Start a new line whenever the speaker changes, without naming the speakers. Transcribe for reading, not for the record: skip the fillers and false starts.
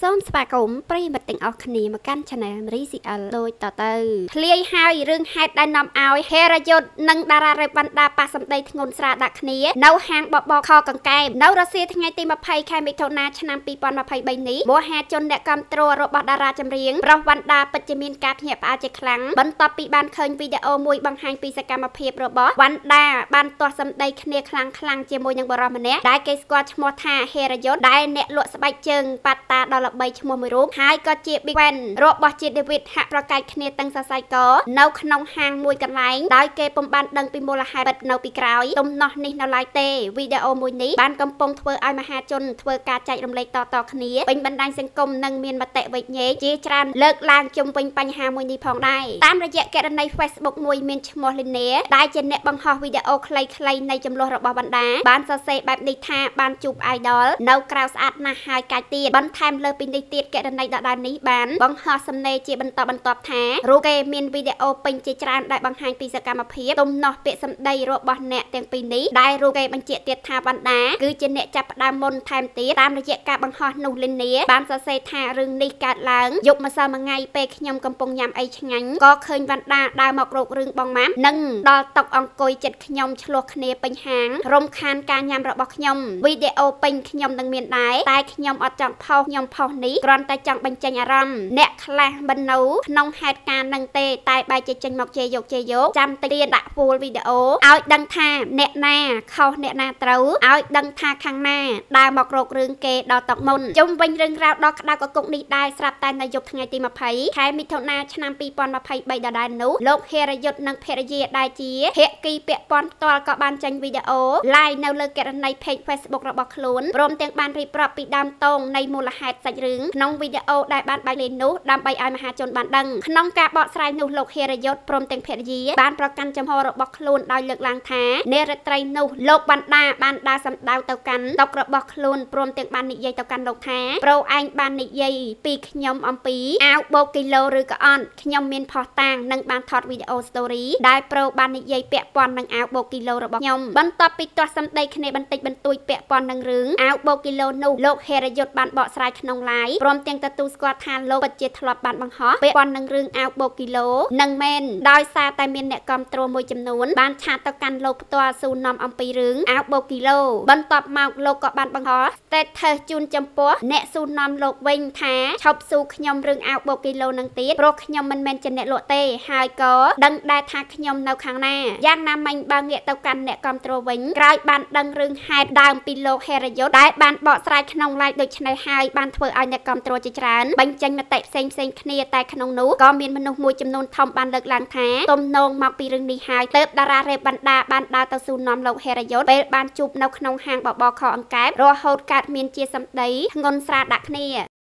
សូមស្វាគមន៍ប្រិយមិត្តទាំងអស់គ្នាមកកាន់ Channel MRCL ដូចតទៅធ្លាយហើយរឿងហេតុដែលនាំឲ្យហេរយុទ្ធនិងតារារ៉េបបណ្ដាប៉ះសម្ដីធ្ងន់ស្រាលដាក់គ្នានៅហាងបបខកង្កែបនៅរសៀលថ្ងៃទី20 ខែមិថុនាឆ្នាំ 2023 នេះមហាជនអ្នកគាំទ្ររបស់តារាចម្រៀងប្រុសវណ្ណដាពិតជាមានការភ្ញាក់ផ្អើលជាខ្លាំងបន្ទាប់ពីបានឃើញវីដេអូមួយបង្ហាញពីសកម្មភាពរបស់វណ្ណដាបានទាស់សម្ដីគ្នាខ្លាំងៗជាមួយនឹងបរិសម្នាក់ដែលគេស្គាល់ឈ្មោះថាហេរយុទ្ធដែលអ្នកលក់ស្បែកជើងប៉ាតាដល់ល្បីឈ្មោះមួយរូបហើយក៏ជា Big Fan របស់ជា David ហាក់ប្រកែកគ្នាទាំងសរសៃកនៅក្នុងហាងមួយកន្លែងដោយគេពុំបានដឹងពីមូលហេតុពិតនៅពីក្រោយទំនាស់នេះនៅឡើយទេវីដេអូមួយនេះបានកំពុងធ្វើឲ្យមហាជនធ្វើការចែករំលែកតៗគ្នាពេញបណ្ដាញសង្គមនិងមានមតិវិជ្ជជាច្រើនលើកឡើងជុំវិញបញ្ហាមួយនេះផងដែរតាមរយៈគណនី Facebook មួយមានឈ្មោះ Lina ដែលជាអ្នកបង្ហោះវីដេអូខ្លីៗនៃចំនួនរបស់បណ្ដាបានសរសេរបែបនេះថាបានជួប idol នៅក្រៅស្អាតណាស់ហើយកាយទៀតបន្ថែមលើពីនេះទៀតគណនីដដែលនេះបានបង្ហោះសំណេរជាបន្តបន្ទាប់ថារូបគេមានវីដេអូពេញជាច្រើនដែលបង្ហាញពីសកម្មភាពទំនាស់ពាក្យសម្ដីរបស់អ្នកទាំងពីរនេះដែលរូបគេបញ្ជាក់ទៀតថាបណ្ដាគឺជាអ្នកចាប់ផ្ដើមមុនថែមទៀតតាមរយៈការបង្ហោះនោះ Lina បានសរសេរថារឿងនេះកើតឡើងយប់ម្សិលមួយថ្ងៃពេលខ្ញុំកំពុងញ៉ាំអីឆ្ងាញ់ក៏ឃើញវណ្ណដាដើរមករករឿងបងម៉ាក់និងដល់តុអង្គុយចិត្តខ្ញុំឆ្លោះគ្នាពេញហាងរំខានការញ៉ាំរបស់ខ្ញុំវីដេអូពេញខ្ញុំនឹងមានដែរតែខ្ញុំអត់ចង់ផុសខ្ញុំផុសនេះគ្រាន់តែចង់បញ្ចេញអារម្មណ៍អ្នកខ្លះមិននៅក្នុងហេតុការណ៍នឹងទេតែបែរជាចេញមកជេរយកចាំតិចដាក់ហ្វូលវីដេអូឲ្យដឹងថាអ្នកណាខុសអ្នកណាត្រូវឲ្យដឹងថាខាងណាដើរមករករឿងគេដល់តុមុនជុំវិញរឿងរ៉ាវដ៏ក្តៅកគុកនេះដែរស្រាប់តែនៅយប់ថ្ងៃទី20 ខែមិថុនាឆ្នាំ 2023 ដដែលនោះលោកហេរយុទ្ធនិងភរិយាដែលជាភាគីពាក់ព័ន្ធផ្ទាល់ក៏បានចេញវីដេអូ live នៅលើគណនី page Facebook របស់ខ្លួនព្រមទាំងបានរៀបរាប់ពីដើមតងនៃមូលហេតុសាច់រឿងក្នុងវីដេអូដែលបានបែកលេងនោះដើម្បីឲ្យមហាជនបានដឹងក្នុងការបកស្រាយនោះលោកហេរយុទ្ធព្រមទាំងភរិយាបានប្រកាន់ចំហរបស់ខ្លួនដោយលើកឡើងថានារាត្រីនោះលោកបណ្ដាបានដើរសម្ដៅទៅកាន់តុរបស់ខ្លួនព្រមទាំងបាននិយាយទៅកាន់លោកថាប្រូឯងបាននិយាយពីខ្ញុំអំពីអាវបូកគីឡូឬក៏អត់ខ្ញុំមានផុសតាងនិងបានថតវីដេអូ story ដែលប្រូបាននិយាយពាក់ព័ន្ធនឹងអាវបូកគីឡូរបស់ខ្ញុំបន្ទាប់ពីទាស់សម្ដីគ្នាបន្តិចបន្តួចពាក់ព័ន្ធនឹងរឿងអាវបូកគីឡូនោះលោកហេរយុទ្ធបានបកស្រាយក្នុង live ព្រមទាំងទទួលស្គាល់ថាលោកពិតជាធ្លាប់បានបង្ហោះពាក់ព័ន្ធនឹងរឿងអាវបូកគីឡូនឹងមែនដោយសារតែមានអ្នកគាំទ្រមួយចំនួនបានឆាតទៅកាន់លោកផ្ទាល់សួរនាំអំពីរឿងអាវបូកគីឡូបន្ទាប់មកលោកក៏បានបង្ហោះ status ជូនចំពោះអ្នកសួរនាំលោកវិញថាឈប់សួរខ្ញុំរឿងអាវបូកគីឡូនឹងទៀតព្រោះខ្ញុំមិនមែនជាអ្នកលក់ទេហើយក៏ដឹងដែរថាខ្ញុំនៅខាងណាយ៉ាងណាមិញបើងាកទៅកាន់អ្នកគាំទ្រវិញក្រោយបានដឹងរឿងហេតុដើមពីលោកហេរយុទ្ធដែលបានបកស្រាយក្នុង live ដូចនេះហើយបានធ្វើឲ្យអ្នកគាំទ្រជាច្រើនបញ្ចេញមតិផ្សេងៗគ្នាតែក្នុងនោះក៏មានមនុស្សមួយចំនួនធំបានលើកឡើងថាទំនងមកពីរឿងនេះហើយទើបតារារ៉េបបណ្ដាបានដើរទៅសួរនាំលោកហេរយុទ្ធពេលបានជួបនៅក្នុងហាងបបខអង្កែបរហូតកើតមានជាសម្ដីធ្ងន់ស្រាលដាក់គ្នា